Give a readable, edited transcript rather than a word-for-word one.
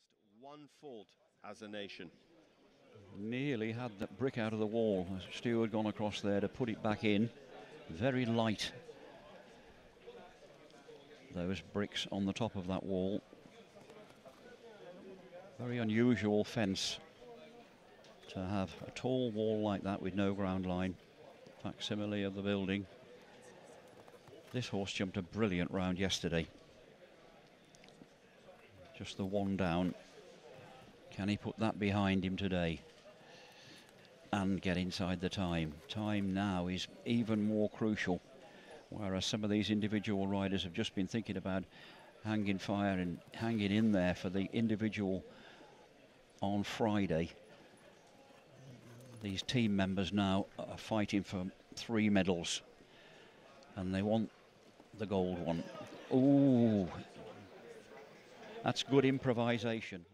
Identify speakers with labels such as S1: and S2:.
S1: just one fault as a nation.
S2: Nearly had that brick out of the wall. Stu had gone across there to put it back in. Very light. Those bricks on the top of that wall. Very unusual fence to have a tall wall like that with no ground line. Facsimile of the building. This horse jumped a brilliant round yesterday. Just the one down. Can he put that behind him today and get inside the time? Time now is even more crucial, whereas some of these individual riders have just been thinking about hanging fire and hanging in there for the individual on Friday. These team members now are fighting for 3 medals and they want the gold one. Ooh, that's good improvisation.